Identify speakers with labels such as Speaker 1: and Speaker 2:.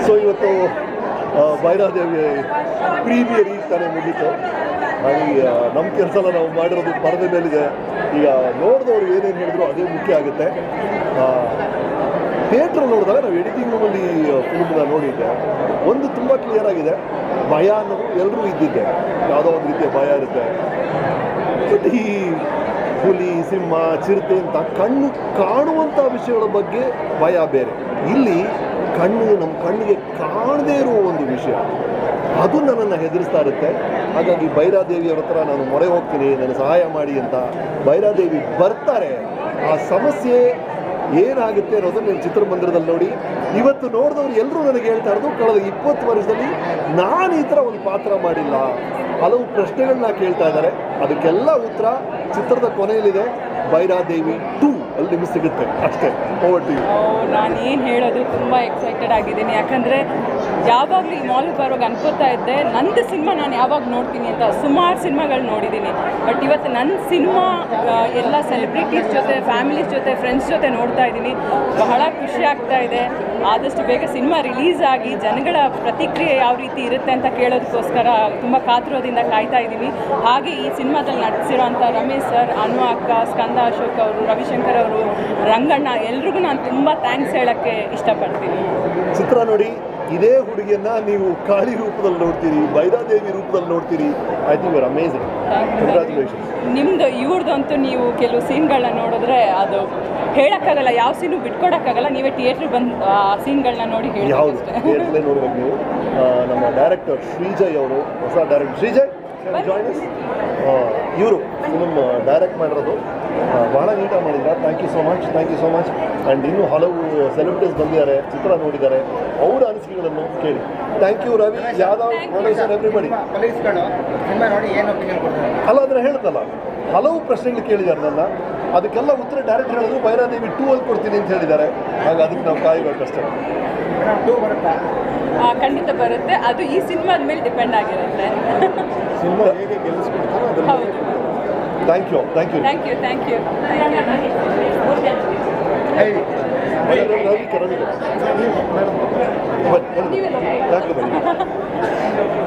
Speaker 1: So ಇವತ್ತು Bhairadevi premier ಈಗ ತಾನೇ ಮುಗೀತು. ಹಾಗಾಗಿ ನಮ್ಮ ಕೆಲಸ ನಾವು ಮಾಡಿರೋದು ಪರದೆ ಮೇಲಿದೆ. ಈಗ ನೋಡಿದವ್ರು ಏನೇನು ಹೇಳಿದ್ರು ಅದೇ ಮುಖ್ಯ ಆಗುತ್ತೆ. ಥಿಯೇಟ್ರಲ್ಲಿ ನೋಡಿದಾಗ ನಾವು ಎಡಿಟಿಂಗ್ ರೂಮಲ್ಲಿ ಫಿಲ್ಮ್ನ ನೋಡಿದ್ದೆ. ಒಂದು ತುಂಬ ಕ್ಲಿಯರ್ ಆಗಿದೆ, ಭಯ ಅನ್ನೋದು ಎಲ್ಲರೂ ಇದ್ದಿದ್ದೆ, ಯಾವುದೋ ಒಂದು ರೀತಿಯ ಭಯ ಇರುತ್ತೆ. ಬಟ್ ಈ ಹುಲಿ, ಸಿಂಹ, ಚಿರತೆ ಅಂತ ಕಣ್ಣು ಕಾಣುವಂಥ ವಿಷಯಗಳ ಬಗ್ಗೆ ಭಯ ಬೇರೆ. ಇಲ್ಲಿ ನಮ್ಮ ಕಣ್ಣಿಗೆ ಕಾಣದೇ ಇರುವ ಒಂದು ವಿಷಯ, ಅದು ನನ್ನನ್ನು ಹೆದರಿಸ್ತಾ ಇರುತ್ತೆ. ಹಾಗಾಗಿ ಭೈರಾದೇವಿಯವ್ರ ಹತ್ರ ನಾನು ಮೊರೆ ಹೋಗ್ತೀನಿ, ನನಗೆ ಸಹಾಯ ಮಾಡಿ ಅಂತ. ಭೈರಾದೇವಿ ಬರ್ತಾರೆ. ಆ ಸಮಸ್ಯೆ ಏನಾಗುತ್ತೆ ಅನ್ನೋದನ್ನು ನೀವು ಚಿತ್ರಮಂದಿರದಲ್ಲಿ ನೋಡಿ. ಇವತ್ತು ನೋಡಿದವ್ರು ಎಲ್ಲರೂ ನನಗೆ ಹೇಳ್ತಾ ಇರೋದು, ಕಳೆದ 20 ವರ್ಷದಲ್ಲಿ ನಾನು ಈ ಥರ ಒಂದು ಪಾತ್ರ ಮಾಡಿಲ್ಲ. ಹಲವು ಪ್ರಶ್ನೆಗಳನ್ನ ಕೇಳ್ತಾ ಇದ್ದಾರೆ. ಅದಕ್ಕೆಲ್ಲ ಉತ್ತರ ಚಿತ್ರದ ಕೊನೆಯಲ್ಲಿದೆ. ಭೈರಾದೇವಿ 2 ಅಲ್ಲಿ ನಿಮಗೆ ಸಿಗುತ್ತೆ. ಅಷ್ಟೇ. Over to you.
Speaker 2: ನಾನು ಏನು ಹೇಳೋದು, ತುಂಬ ಎಕ್ಸೈಟೆಡ್ ಆಗಿದ್ದೀನಿ. ಯಾಕಂದರೆ ಯಾವಾಗಲೂ ಈ ಮಾಲ್ಗೆ ಬರುವಾಗ ಅನ್ಕೋತಾ ಇದ್ದೆ, ನಂದು ಸಿನಿಮಾ ನಾನು ಯಾವಾಗ ನೋಡ್ತೀನಿ ಅಂತ. ಸುಮಾರು ಸಿನಿಮಾಗಳು ನೋಡಿದ್ದೀನಿ, ಬಟ್ ಇವತ್ತು ನನ್ನ ಸಿನಿಮಾ ಎಲ್ಲ ಸೆಲೆಬ್ರಿಟೀಸ್ ಜೊತೆ, ಫ್ಯಾಮಿಲೀಸ್ ಜೊತೆ, ಫ್ರೆಂಡ್ಸ್ ಜೊತೆ ನೋಡ್ತಾ ಇದ್ದೀನಿ. ಬಹಳ ಖುಷಿ ಆಗ್ತಾ ಇದೆ. ಆದಷ್ಟು ಬೇಗ ಸಿನಿಮಾ ರಿಲೀಸ್ ಆಗಿ ಜನಗಳ ಪ್ರತಿಕ್ರಿಯೆ ಯಾವ ರೀತಿ ಇರುತ್ತೆ ಅಂತ ಕೇಳೋದಕ್ಕೋಸ್ಕರ ತುಂಬ ಕಾತುರದಿಂದ ಕಾಯ್ತಾ ಇದ್ದೀನಿ. ಹಾಗೆ ಈ ಸಿನಿಮಾದಲ್ಲಿ ನಟಿಸಿರೋಂಥ ರಮೇಶ್ ಸರ್, ಅನು ಅಕ್ಕ, ಸ್ಕಂದ ಅಶೋಕ್ ಅವರು, ರವಿಶಂಕರ್ ಅವರು, ರಂಗಣ್ಣ, ಎಲ್ರಿಗೂ ನಾನು ತುಂಬ ಥ್ಯಾಂಕ್ಸ್ ಹೇಳೋಕ್ಕೆ ಇಷ್ಟಪಡ್ತೀನಿ.
Speaker 1: ಚಿತ್ರ ನೋಡಿ, ಇದೇ ಹುಡುಗಿಯನ್ನ ನೀವು ಕಾಳಿ ರೂಪದಲ್ಲಿ ನೋಡ್ತೀರಿ, ಭೈರಾದೇವಿ ರೂಪದಲ್ಲಿ ನೋಡ್ತೀರಿ. I think you are amazing. Congratulations.
Speaker 2: ನಿಮ್ಮದು ಇವ್ರದ್ದಂತೂ ನೀವು ಕೆಲವು ಸೀನ್ಗಳನ್ನ ನೋಡಿದ್ರೆ ಅದು ಹೇಳೋಕ್ಕಾಗಲ್ಲ, ಯಾವ ಸೀನು ಬಿಟ್ಕೊಡೋಕ್ಕಾಗಲ್ಲ. ನೀವೇ ಥಿಯೇಟ್ರಿಗೆ ಬಂದು ಆ ಸೀನ್ಗಳನ್ನ ನೋಡಿ ಹೇಳಿ.
Speaker 1: ಹೌದು, ಥಿಯೇಟ್ರಲ್ಲೇ ನೋಡ್ಬೇಕು ನೀವು. ನಮ್ಮ ಡೈರೆಕ್ಟರ್ ಶ್ರೀಜಯ್ ಅವರು, ಹೊಸ ಡೈರೆಕ್ಟರ್ ಶ್ರೀಜಯ್ ಜಾಯ್ನಸ್, ಇವರು ಫಿಲ್ಮ್ ಡೈರೆಕ್ಟ್ ಮಾಡಿರೋದು. ಭಾಳ ನೀಟಾಗಿ ಮಾಡಿದ್ದಾರೆ. Thank you so much, thank you so much. And ಇನ್ನೂ ಹಲವು ಸೆಲೆಬ್ರಿಟೀಸ್ ಬಂದಿದ್ದಾರೆ, ಚಿತ್ರ ನೋಡಿದ್ದಾರೆ, ಅವರ ಅನಿಸಿಕೆಗಳನ್ನು ಕೇಳಿ. Thank you Ravi, Yadav, producer, everybody. ಅಲ್ಲ, ಅದನ್ನು ಹೇಳ್ತಲ್ಲ, ಹಲವು ಪ್ರಶ್ನೆಗಳು ಕೇಳಿದ್ದಾರೆ ನನ್ನ. ಅದಕ್ಕೆಲ್ಲ ಉತ್ತರ ಡೈರೆಕ್ಟ್ ಹೇಳಿದ್ರು ಭೈರಾದೇವಿ 2 ಅಲ್ಲಿ ಕೊಡ್ತೀನಿ ಅಂತ ಹೇಳಿದ್ದಾರೆ. ಹಾಗೆ ಅದಕ್ಕೆ ನಾವು ಕಾಯಬೇಕಷ್ಟೇ.
Speaker 2: ಖಂಡಿತ ಬರುತ್ತೆ. ಅದು ಈ ಸಿನಿಮಾದ ಮೇಲೆ ಡಿಪೆಂಡ್ ಆಗಿರುತ್ತೆ.
Speaker 1: ಸಿನಿಮಾ ಹೇಗೆ ಗೆಲ್ಲಿಸ್ಕೊಡ್ತಾರೋ ಅದನ್ನು. Thank you, thank you,
Speaker 2: thank you, thank you.
Speaker 1: Ravi.